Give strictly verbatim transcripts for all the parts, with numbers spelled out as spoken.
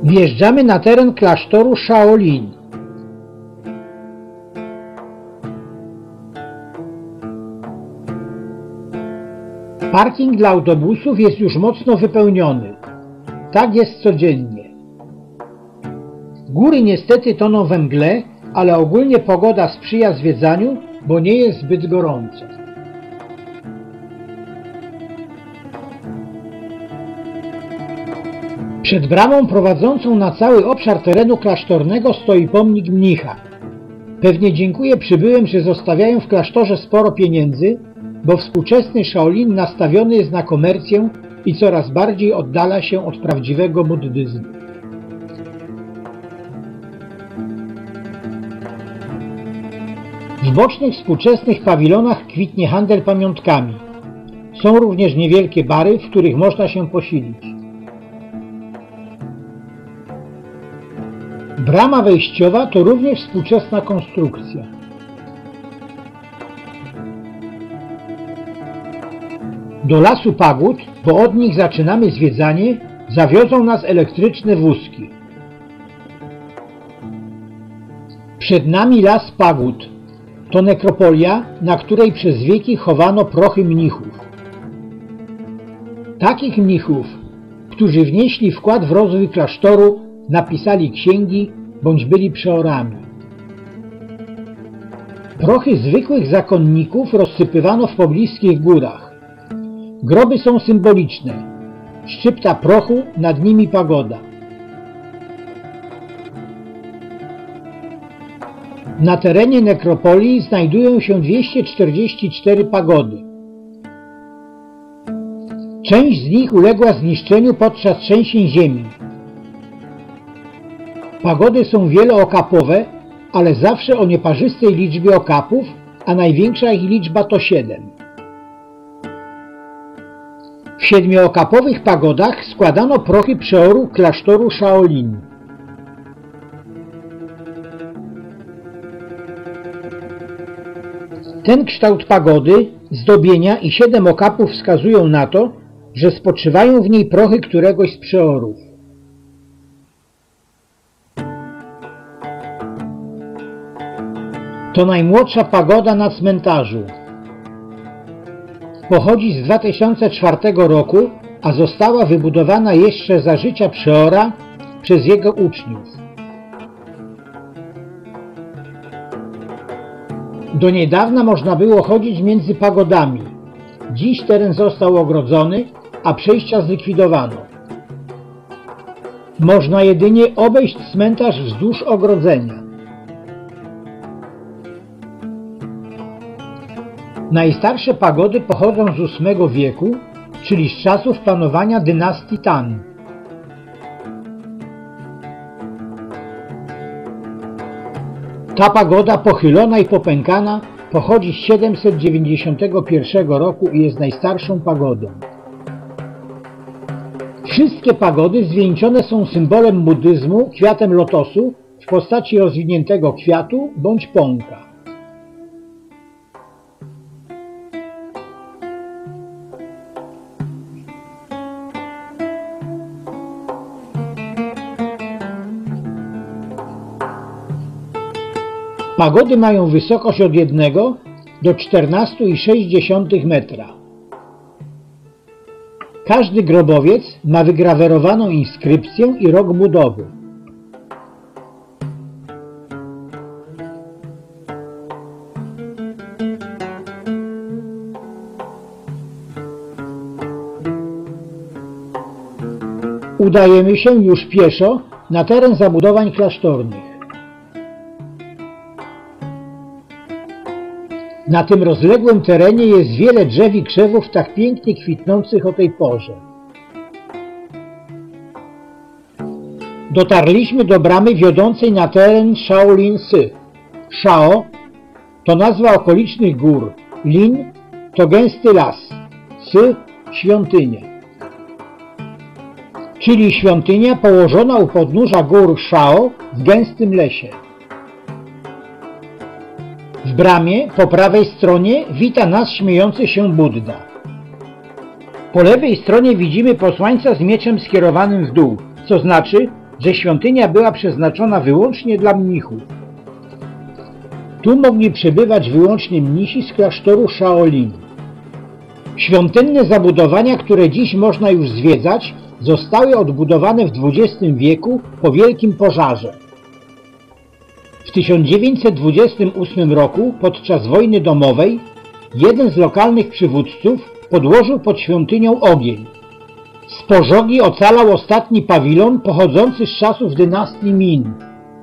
Wjeżdżamy na teren klasztoru Shaolin. Parking dla autobusów jest już mocno wypełniony. Tak jest codziennie. Góry niestety toną we mgle, ale ogólnie pogoda sprzyja zwiedzaniu, bo nie jest zbyt gorąco. Przed bramą prowadzącą na cały obszar terenu klasztornego stoi pomnik mnicha. Pewnie dziękuję przybyłym, że zostawiają w klasztorze sporo pieniędzy, bo współczesny Shaolin nastawiony jest na komercję i coraz bardziej oddala się od prawdziwego buddyzmu. W bocznych współczesnych pawilonach kwitnie handel pamiątkami. Są również niewielkie bary, w których można się posilić. Brama wejściowa to również współczesna konstrukcja. Do Lasu Pagód, bo od nich zaczynamy zwiedzanie, zawiozą nas elektryczne wózki. Przed nami Las Pagód. To nekropolia, na której przez wieki chowano prochy mnichów. Takich mnichów, którzy wnieśli wkład w rozwój klasztoru, napisali księgi bądź byli przeorami. Prochy zwykłych zakonników rozsypywano w pobliskich górach. Groby są symboliczne. Szczypta prochu, nad nimi pagoda. Na terenie nekropolii znajdują się dwieście czterdzieści cztery pagody. Część z nich uległa zniszczeniu podczas trzęsień ziemi. Pagody są wielookapowe, ale zawsze o nieparzystej liczbie okapów, a największa ich liczba to siedem. W siedmiookapowych pagodach składano prochy przeoru klasztoru Shaolin. Ten kształt pagody, zdobienia i siedem okapów wskazują na to, że spoczywają w niej prochy któregoś z przeorów. To najmłodsza pagoda na cmentarzu. Pochodzi z dwa tysiące czwartego roku, a została wybudowana jeszcze za życia przeora przez jego uczniów. Do niedawna można było chodzić między pagodami. Dziś teren został ogrodzony, a przejścia zlikwidowano. Można jedynie obejść cmentarz wzdłuż ogrodzenia. Najstarsze pagody pochodzą z ósmego wieku, czyli z czasów panowania dynastii Tang. Ta pagoda pochylona i popękana pochodzi z siedemset dziewięćdziesiątego pierwszego roku i jest najstarszą pagodą. Wszystkie pagody zwieńczone są symbolem buddyzmu, kwiatem lotosu w postaci rozwiniętego kwiatu bądź pąka. Pagody mają wysokość od jednego do czternastu przecinek sześć metra. Każdy grobowiec ma wygrawerowaną inskrypcję i rok budowy. Udajemy się już pieszo na teren zabudowań klasztornych. Na tym rozległym terenie jest wiele drzew i krzewów tak pięknie kwitnących o tej porze. Dotarliśmy do bramy wiodącej na teren Shaolin-sy. Shao to nazwa okolicznych gór, Lin to gęsty las, Sy świątynia. Czyli świątynia położona u podnóża gór Shao w gęstym lesie. W bramie po prawej stronie wita nas śmiejący się Budda. Po lewej stronie widzimy posłańca z mieczem skierowanym w dół, co znaczy, że świątynia była przeznaczona wyłącznie dla mnichów. Tu mogli przebywać wyłącznie mnisi z klasztoru Shaolin. Świątynne zabudowania, które dziś można już zwiedzać, zostały odbudowane w dwudziestym wieku po Wielkim Pożarze. W tysiąc dziewięćset dwudziestym ósmym roku, podczas wojny domowej, jeden z lokalnych przywódców podłożył pod świątynią ogień. Z pożogi ocalał ostatni pawilon pochodzący z czasów dynastii Min.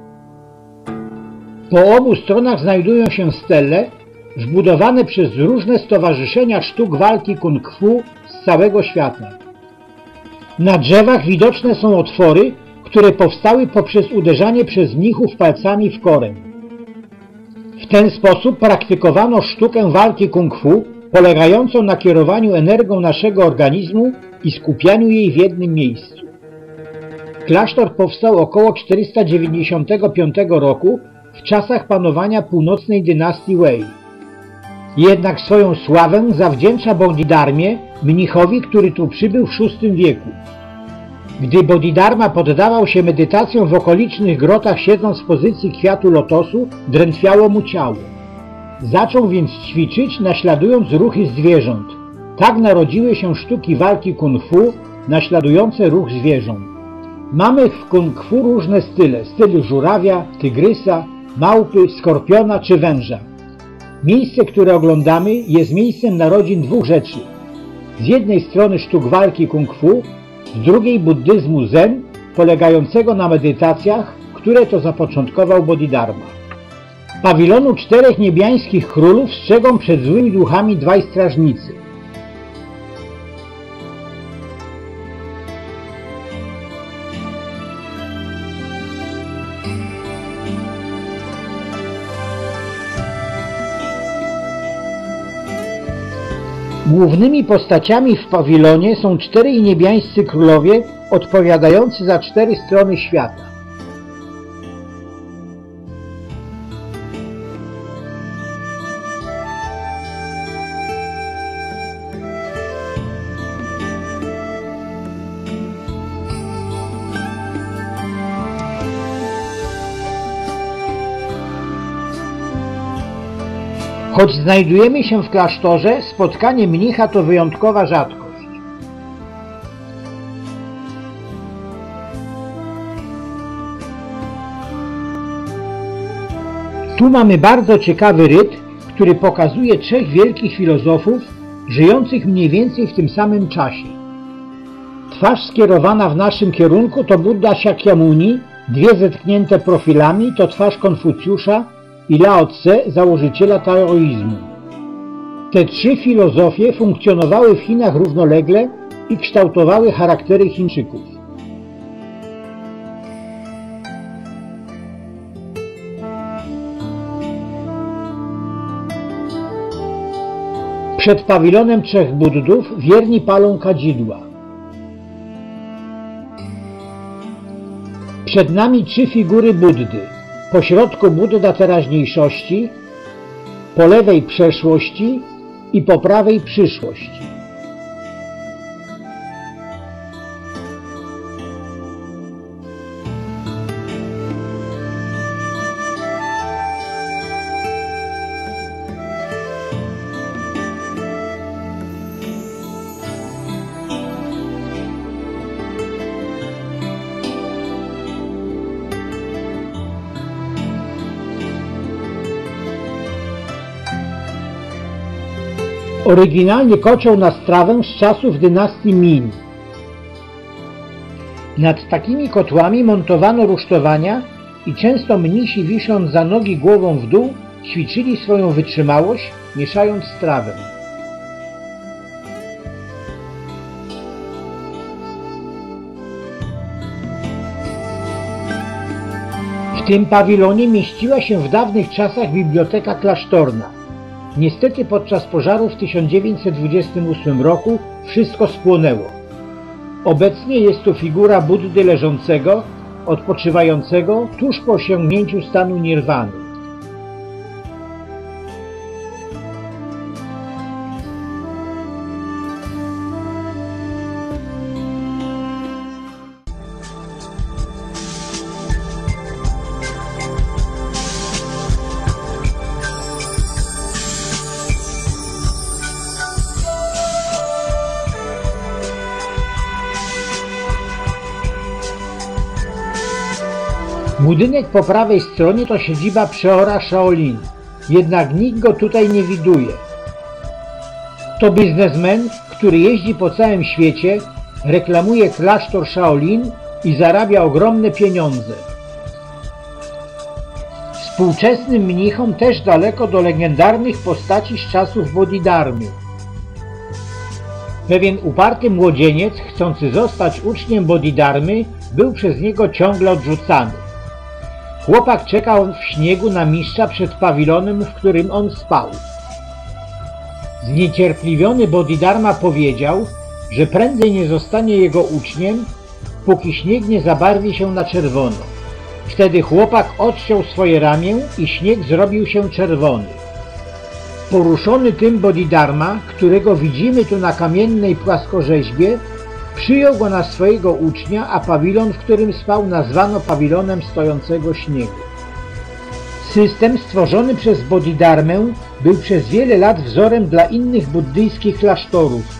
Po obu stronach znajdują się stele zbudowane przez różne stowarzyszenia sztuk walki kung fu z całego świata. Na drzewach widoczne są otwory, które powstały poprzez uderzanie przez mnichów palcami w korę. W ten sposób praktykowano sztukę walki kung fu, polegającą na kierowaniu energią naszego organizmu i skupianiu jej w jednym miejscu. Klasztor powstał około czterysta dziewięćdziesiątego piątego roku w czasach panowania północnej dynastii Wei. Jednak swoją sławę zawdzięcza Bodhidharmie, mnichowi, który tu przybył w szóstym wieku. Gdy Bodhidharma poddawał się medytacjom w okolicznych grotach, siedząc w pozycji kwiatu lotosu, drętwiało mu ciało. Zaczął więc ćwiczyć, naśladując ruchy zwierząt. Tak narodziły się sztuki walki kung fu, naśladujące ruch zwierząt. Mamy w kung fu różne style, styl żurawia, tygrysa, małpy, skorpiona czy węża. Miejsce, które oglądamy, jest miejscem narodzin dwóch rzeczy. Z jednej strony sztuk walki kung fu, z drugiej buddyzmu zen, polegającego na medytacjach, które to zapoczątkował Bodhidharma. Pawilonu czterech niebiańskich królów strzegą przed złymi duchami dwaj strażnicy. Głównymi postaciami w pawilonie są czterej niebiańscy królowie odpowiadający za cztery strony świata. Choć znajdujemy się w klasztorze, spotkanie mnicha to wyjątkowa rzadkość. Tu mamy bardzo ciekawy ryt, który pokazuje trzech wielkich filozofów, żyjących mniej więcej w tym samym czasie. Twarz skierowana w naszym kierunku to Buddha Shakyamuni, dwie zetknięte profilami to twarz Konfucjusza i Lao Tse, założyciela taoizmu. Te trzy filozofie funkcjonowały w Chinach równolegle i kształtowały charaktery Chińczyków. Przed pawilonem trzech Buddów wierni palą kadzidła. Przed nami trzy figury Buddy. Po środku Budda teraźniejszości, po lewej przeszłości i po prawej przyszłości. Oryginalnie kocioł na strawę z czasów dynastii Min. Nad takimi kotłami montowano rusztowania i często mnisi, wisząc za nogi głową w dół, ćwiczyli swoją wytrzymałość, mieszając strawę. W tym pawilonie mieściła się w dawnych czasach biblioteka klasztorna. Niestety podczas pożaru w tysiąc dziewięćset dwudziestym ósmym roku wszystko spłonęło. Obecnie jest to figura Buddy leżącego, odpoczywającego tuż po osiągnięciu stanu nirwany. Budynek po prawej stronie to siedziba przeora Shaolin, jednak nikt go tutaj nie widuje. To biznesmen, który jeździ po całym świecie, reklamuje klasztor Shaolin i zarabia ogromne pieniądze. Współczesnym mnichom też daleko do legendarnych postaci z czasów Bodhidharmy. Pewien uparty młodzieniec, chcący zostać uczniem Bodhidharmy, był przez niego ciągle odrzucany. Chłopak czekał w śniegu na mistrza przed pawilonem, w którym on spał. Zniecierpliwiony Bodhidharma powiedział, że prędzej nie zostanie jego uczniem, póki śnieg nie zabarwi się na czerwono. Wtedy chłopak odciął swoje ramię i śnieg zrobił się czerwony. Poruszony tym Bodhidharma, którego widzimy tu na kamiennej płaskorzeźbie, przyjął go na swojego ucznia, a pawilon, w którym spał, nazwano pawilonem stojącego śniegu. System stworzony przez Bodhidharmę był przez wiele lat wzorem dla innych buddyjskich klasztorów.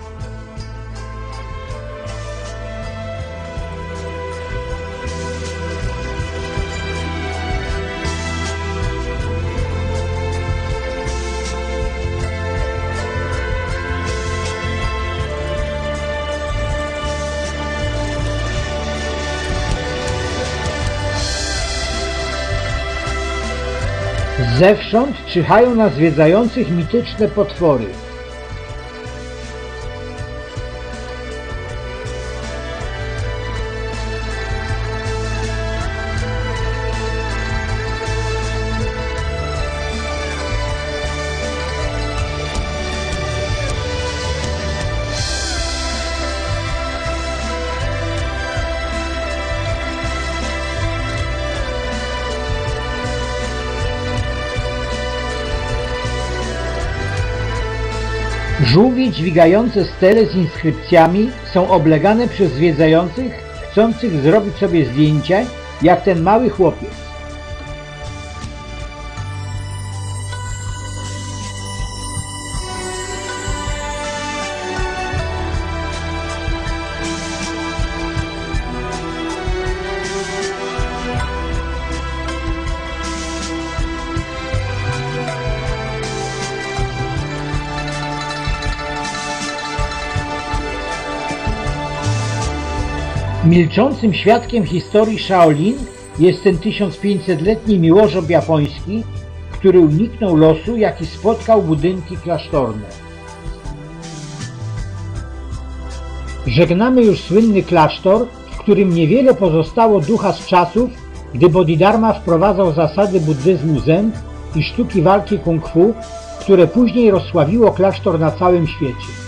Zewsząd czyhają na zwiedzających mityczne potwory. Żółwie dźwigające stele z inskrypcjami są oblegane przez zwiedzających, chcących zrobić sobie zdjęcie, jak ten mały chłopiec. Milczącym świadkiem historii Shaolin jest ten tysiąc pięćsetletni miłożob japoński, który uniknął losu, jaki spotkał budynki klasztorne. Żegnamy już słynny klasztor, w którym niewiele pozostało ducha z czasów, gdy Bodhidharma wprowadzał zasady buddyzmu Zen i sztuki walki kung fu, które później rozsławiło klasztor na całym świecie.